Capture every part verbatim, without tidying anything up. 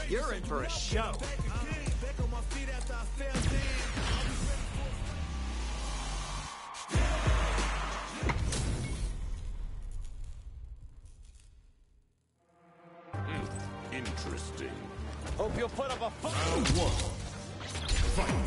You're in for a show. Interesting. Hope you'll put up a fight. Round one. Fight.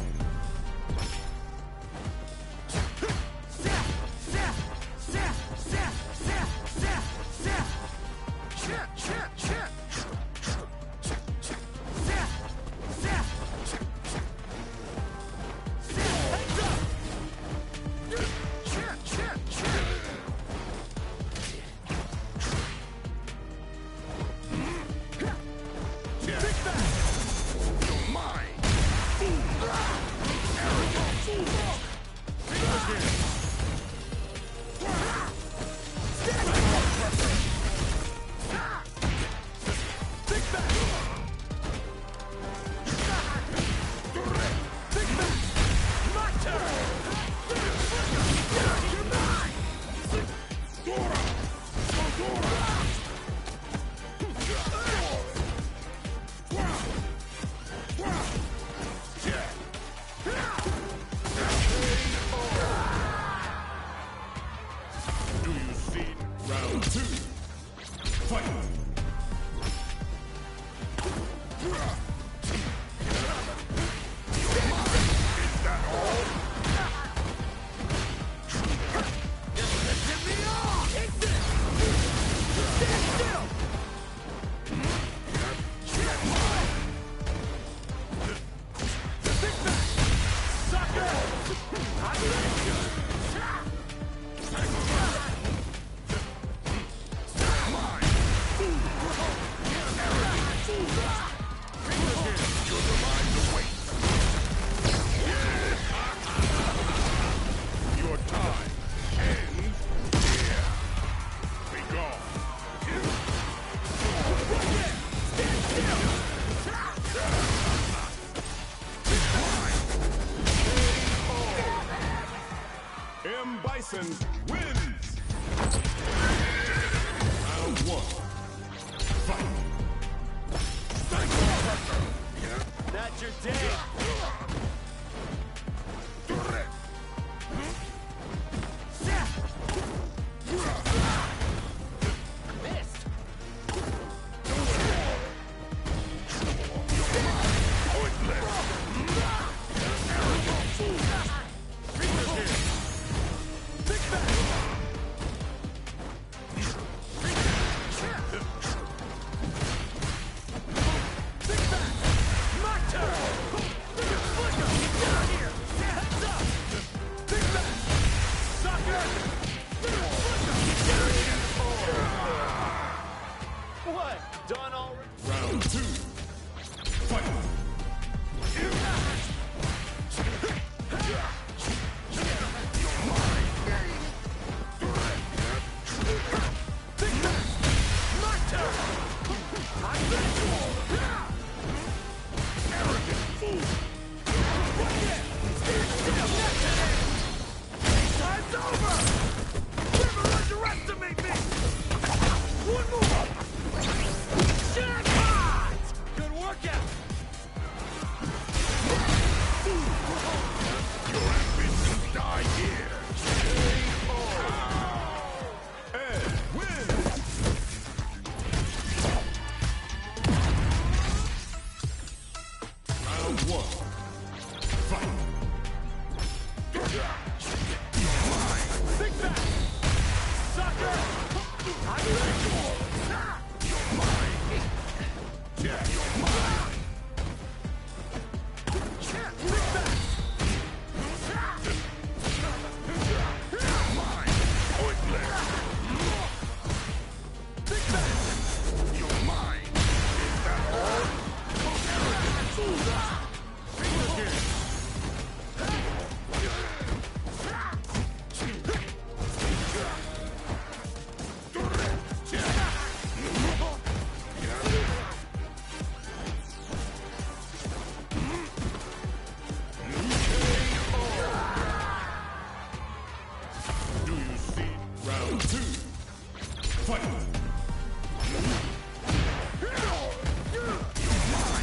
Bison wins! Round one. Fight! That's your day! Done already? Round two. Fight! Time's over! Never underestimate me! One more! Jackpot! Good workout! Your ambitions die here! Ed wins! Round one. Fight! Think back! Sucker! I'm ready! You're mine! Yeah, you're mine! Think back! You're mine! Pointless! Think back! You're mine! Is that all? Arrogant! Do you see? Round two. Fight! You're mine!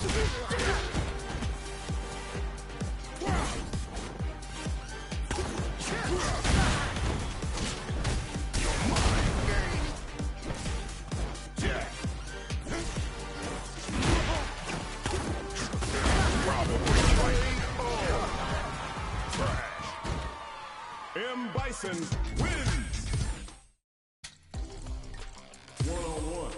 M. Bison wins! One on one.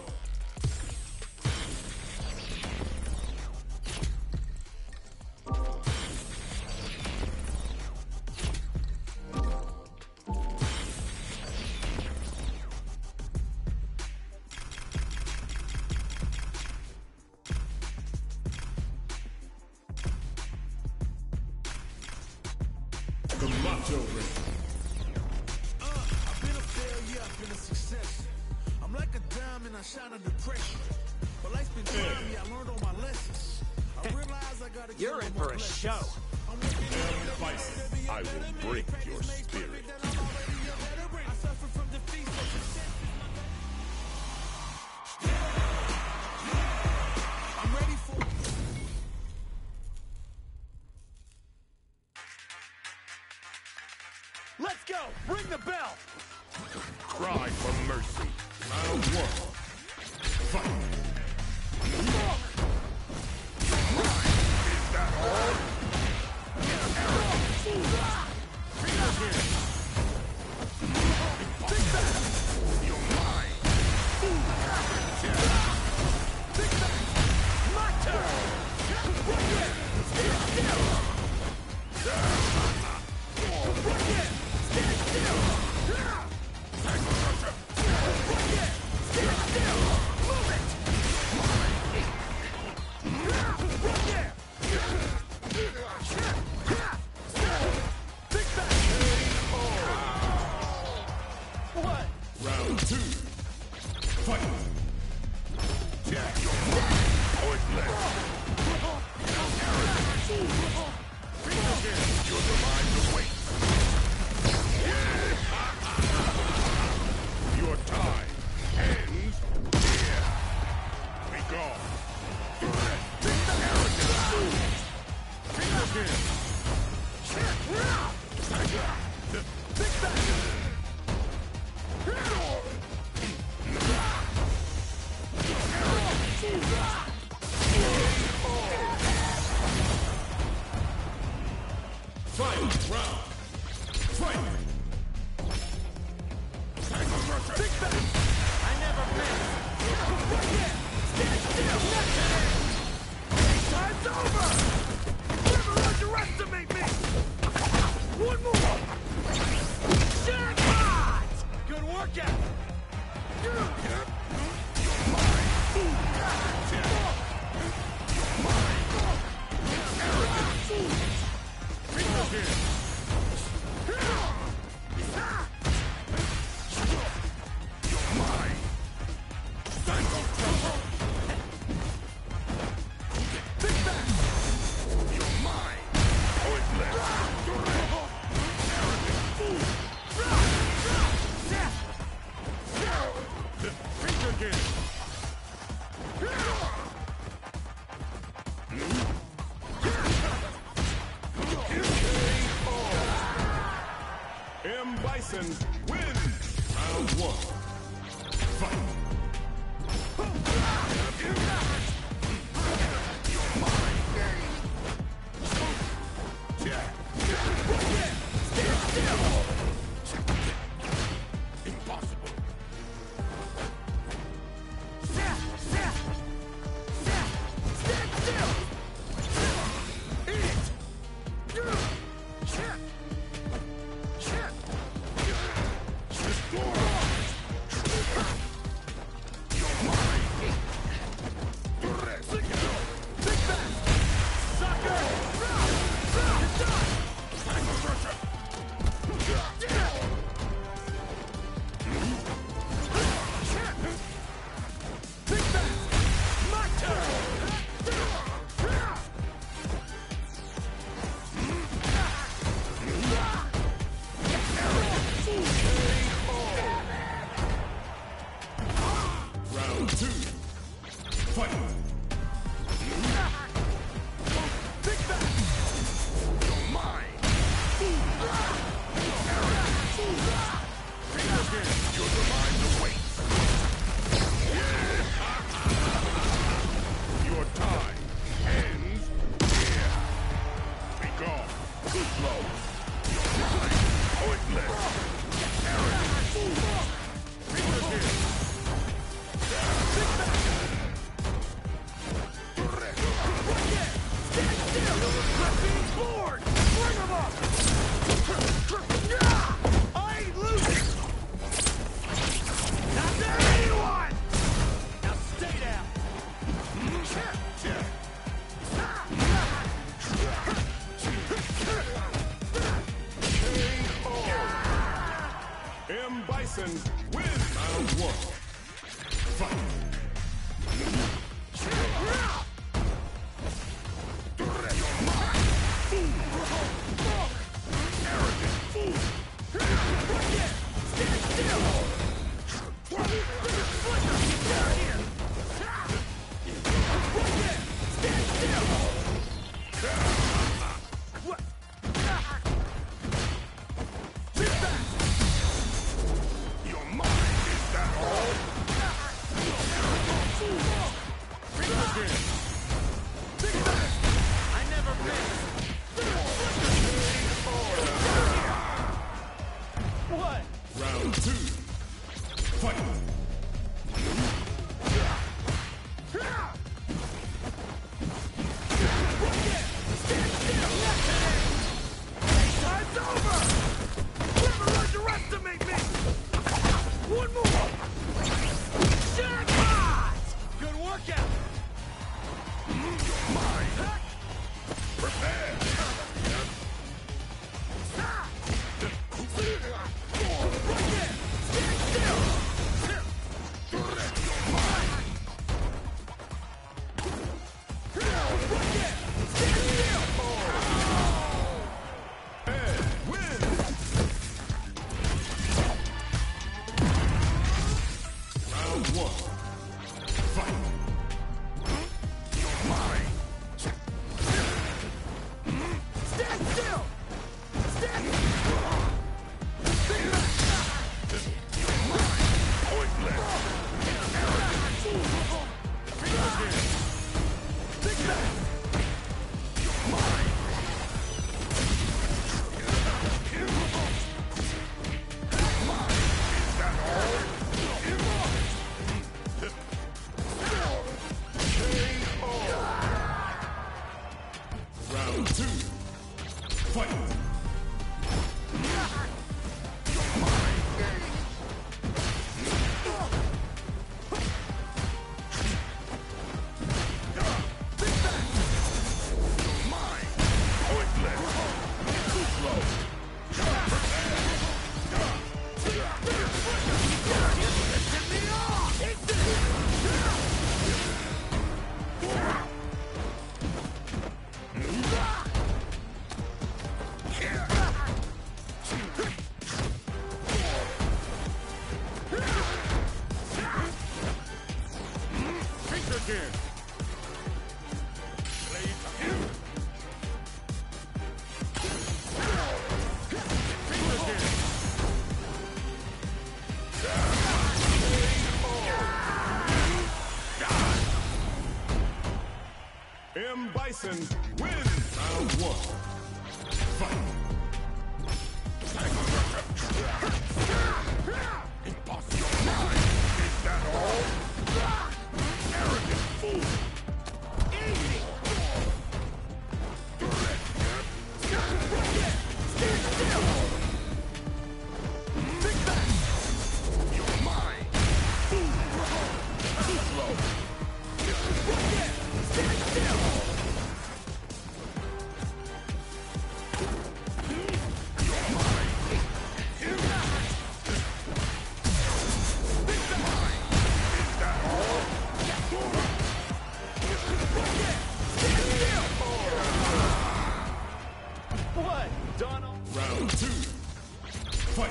The Macho Ring. Uh, I've been a failure, I've been a success. I'm like a diamond, I shine under pressure. But life's been trying me, I learned all my lessons. I realize I gotta You're get in all for my a blessings. show. I'm working M. Bison, I will break your spirit. I suffer from defeat, so success is my- I'm ready for Let's go! Ring the bell! Cry for mercy. Round one. Fight. Is that all? You're mine. My turn! What? Round two. Fight. Jack, you're mine. Pointless. You're the mind to wait. Your time ends here. Be gone. Arrogant fool. Final round. Fight. I never miss! Time's over! Never underestimate me! One more! Jackpot! Good workout! M. Bison wins. Round one. Fight. You're mine. Jack. Impossible. Bison wins round one. Fight. Round two. Fight. Time's over! Never underestimate me! One more! Jackpot! Good workout! You're mine. Prepare. Round two. Fight. M. Bison wins round one. Fight. Impossible. Is that all? Arrogant fool. Easy. Stand still. Think back. You're mine. Too slow. Stand still. What, Donald? Round two. Fight.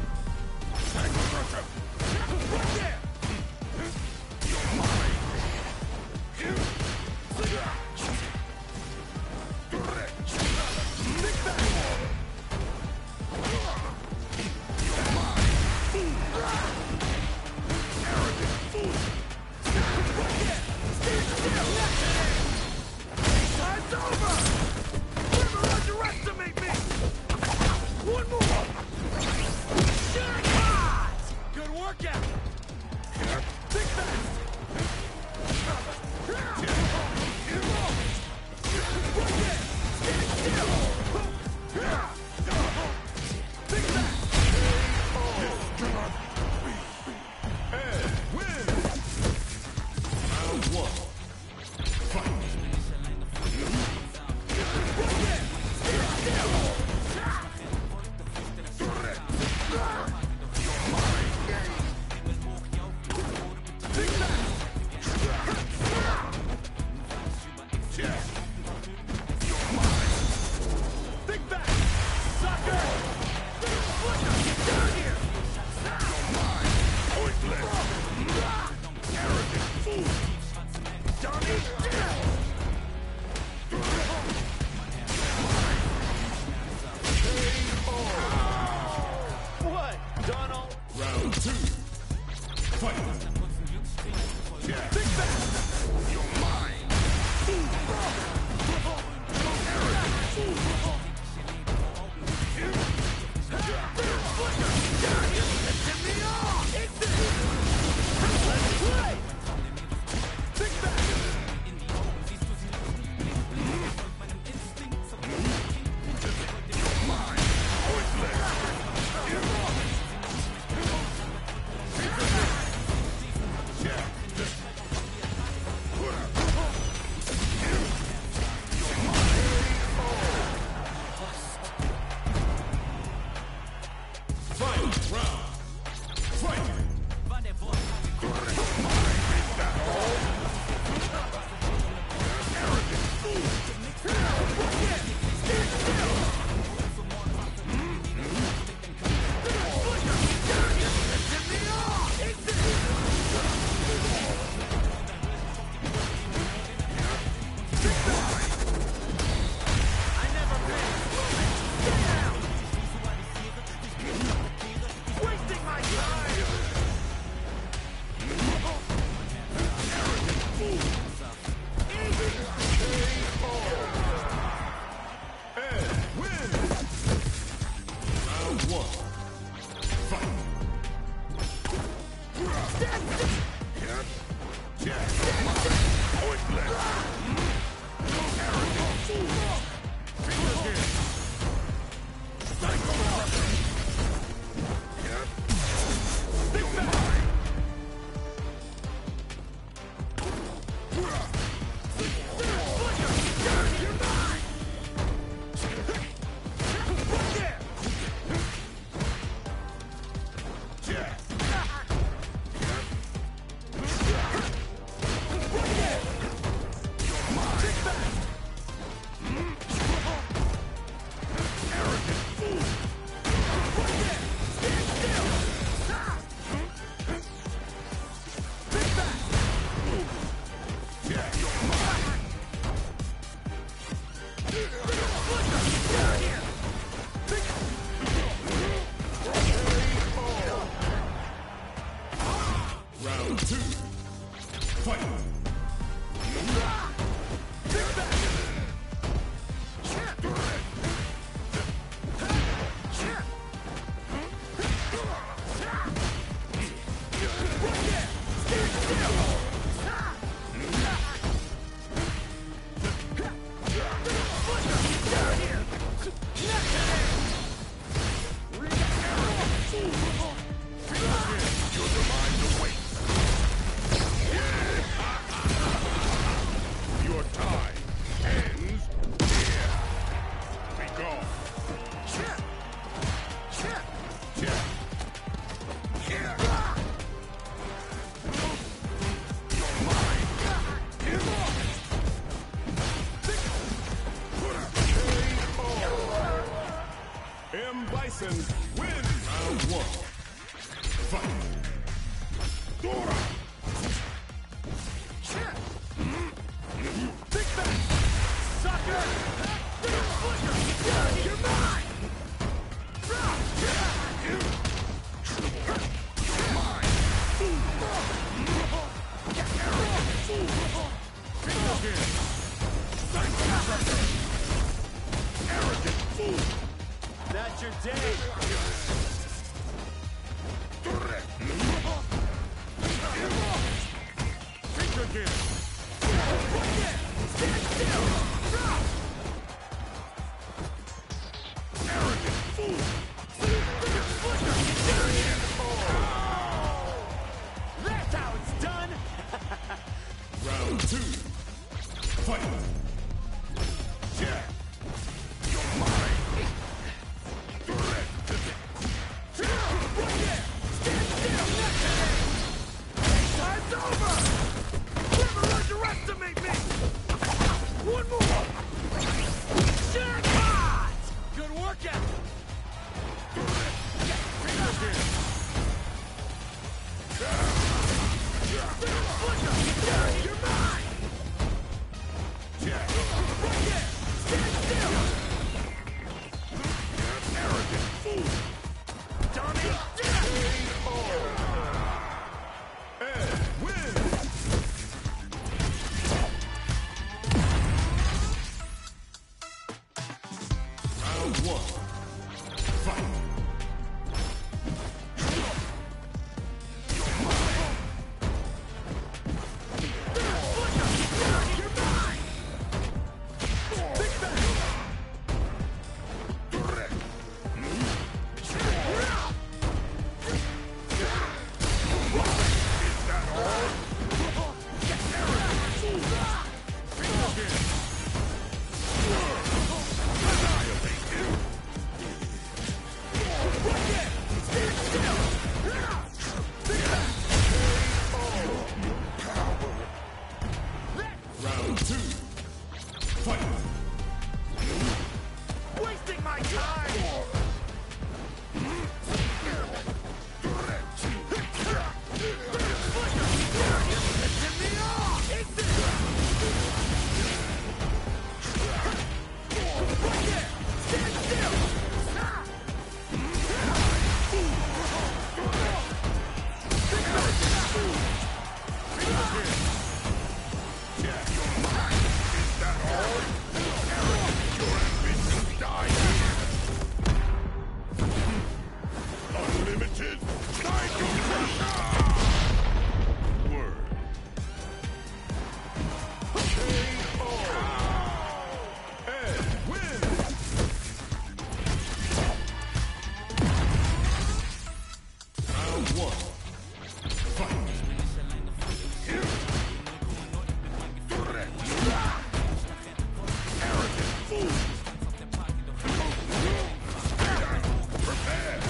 Time's over! Never underestimate me! One more! Jackpot! Good workout! Think fast! Stand still! Think fast! Ed wins. Round one. Fight. Dragon wins. Round one. Fight. Dora. Big back! Sucker! Flicker! You're mine! Arrogant fool. That's your day! Think again. Stand still! Arrogant fool. That's how it's done! Round two. Fight. Yeah. You're mine. Stand still! Time's over! Never underestimate me! One more! Jackpot! Good workout! You're mine! Yeah. Stand still! Arrogant fool. Dummy! Ed wins. Round one. Fight. You're mine! Big bang! Correct. Round two. Fight. Wasting my time! Pissing me off! It's it! Stand still! Unlimited Psycho Word. K O. Ed wins. Round one. Fight. Arrogant fool. Prepare.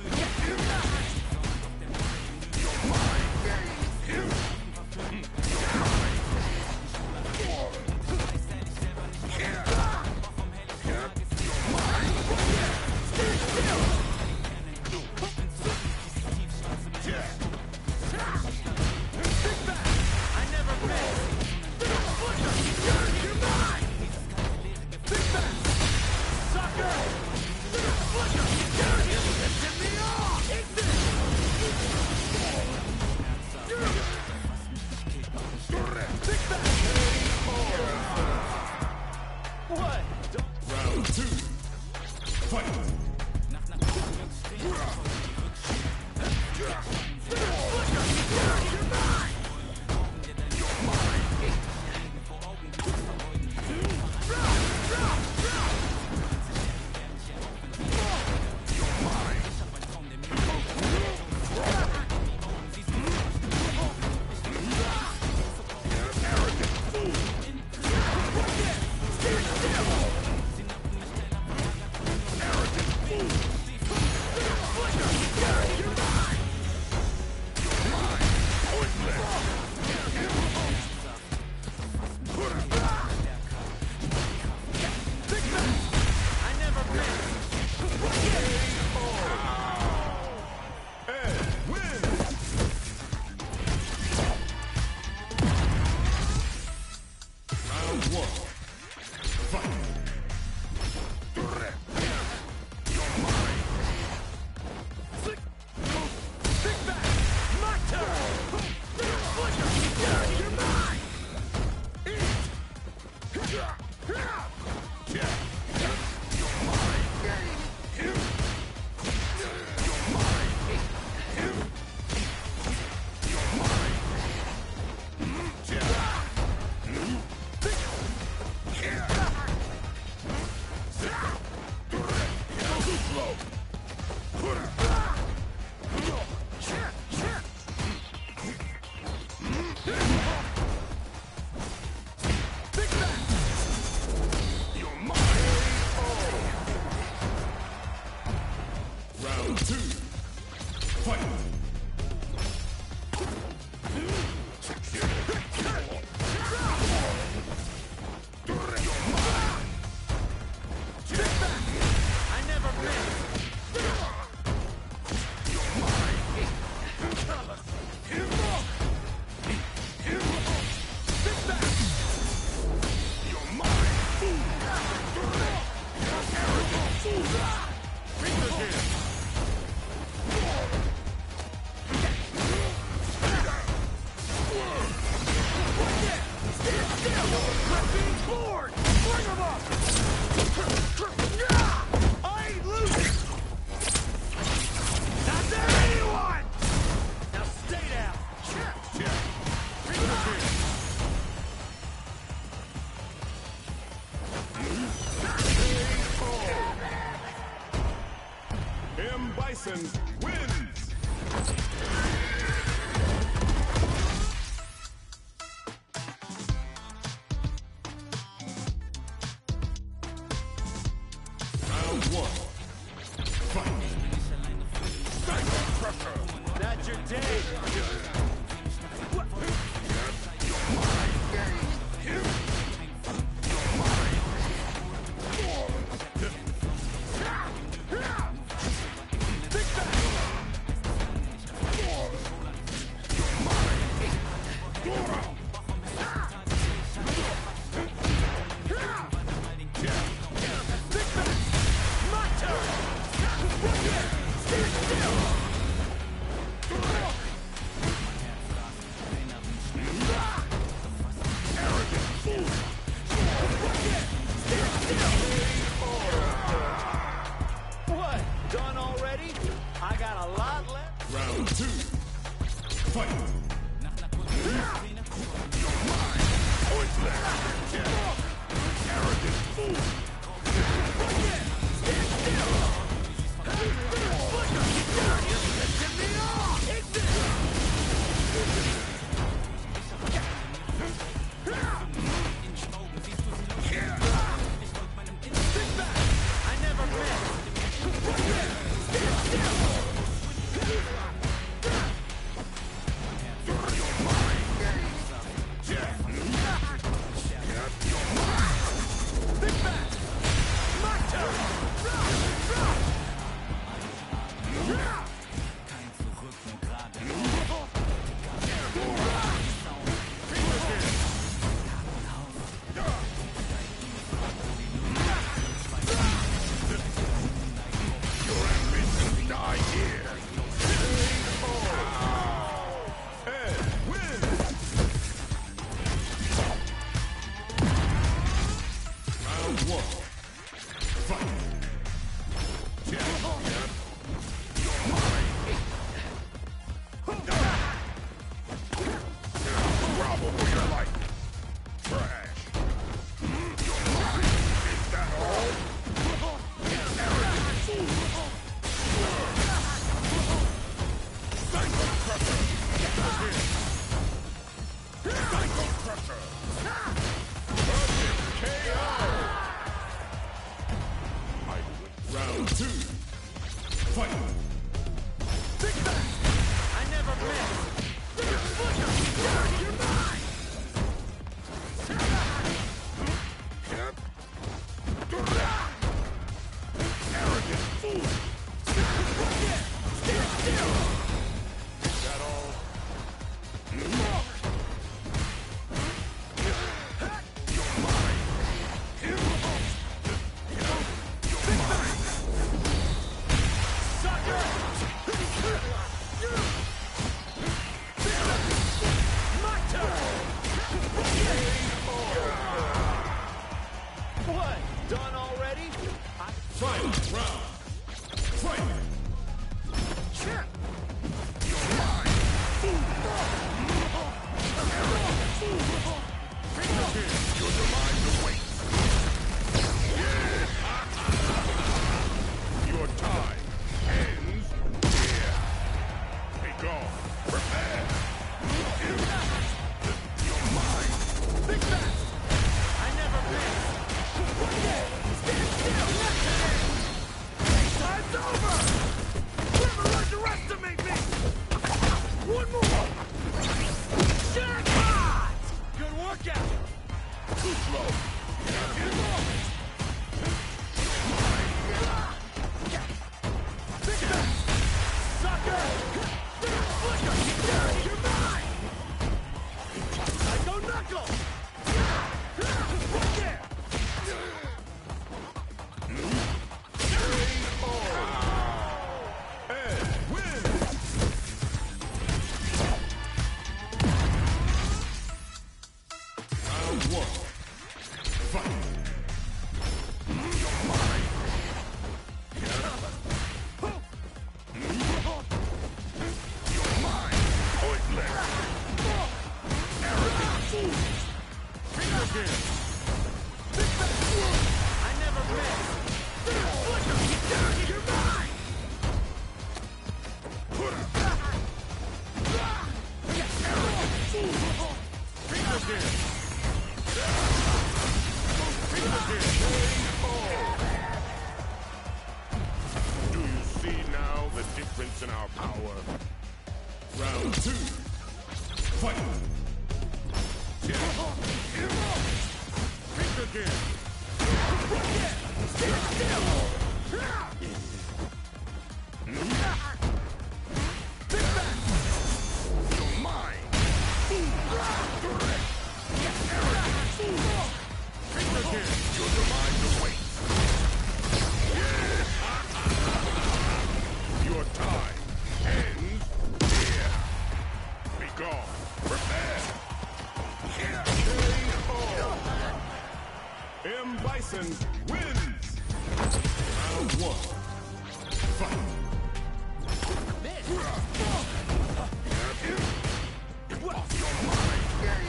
I never miss! You're mine! Big bang! Sucker! You're pissing me off! It's it! Big bang! What? Round two. Fight. You're mine! Arrogant fool. Arrogant I ain't losing! Not there, anyone! Now stay down! M. Bison wins! Round one. Fight! Psycho Crusher! That's your day! What? Done already? I got a lot left. Round two. Fight! Point left. Yeah. Arrogant fool. I never miss. Die here! Ed wins! Round one. Fight! Yeah, yeah. You're mine! Grovel for your life! Trash! You're mine! Is that all? Arrogant fool! Psycho Crusher! Psycho Crusher! Perfect K O! Round two. Fight! I never miss. You're mine. Arrogant fool! Stand still. Is that all? You're mine! You're mine! Sucker. My turn. What? Done already? I Final round! Fight! Sure. You're mine! You're the mind to wait! Your time ends here! Be gone! Prepare! You're mine! Big fast. I never miss. Stand still. Time's over. Never underestimate me. One more. Jackpot. Good workout. Too slow! Your time ends here. Be gone. Prepare. M. Bison wins. Round one. Fight. Off your mind.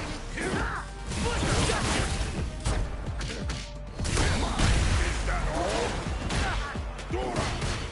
Is that all? Dora!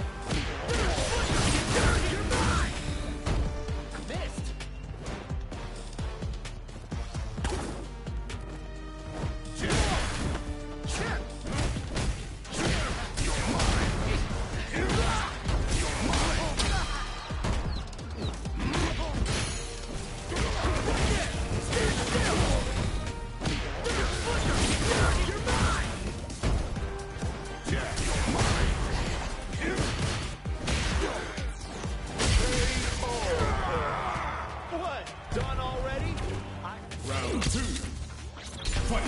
What? Done already? I... Round two. Fight.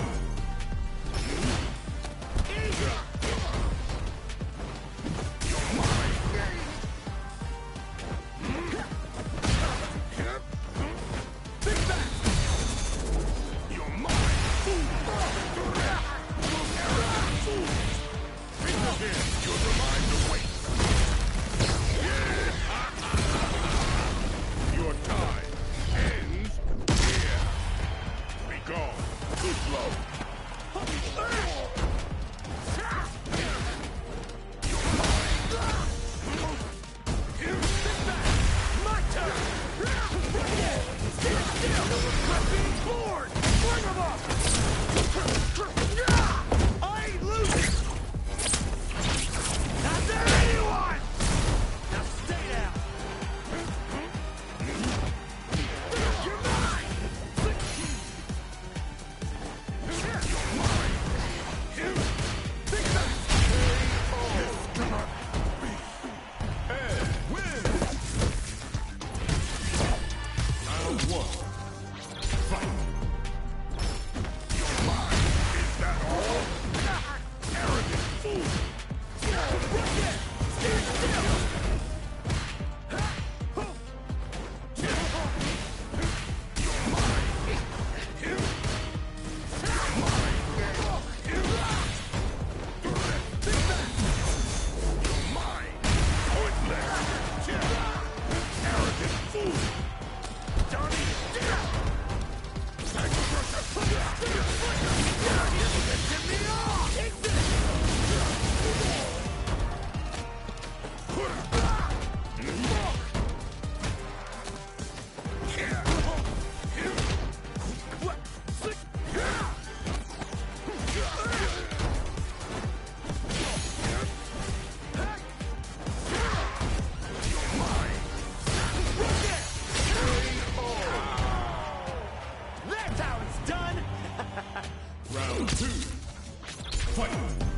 Your time ends here. Be gone. Too slow. My turn! Stand still! I'm being bored! Bring him up! I ain't losing! Not there anyone! Now stay down! You're mine! Ed wins. Round one. Fight. Your mind. Is that all? Arrogant fool. Stand still! Round two. Fight.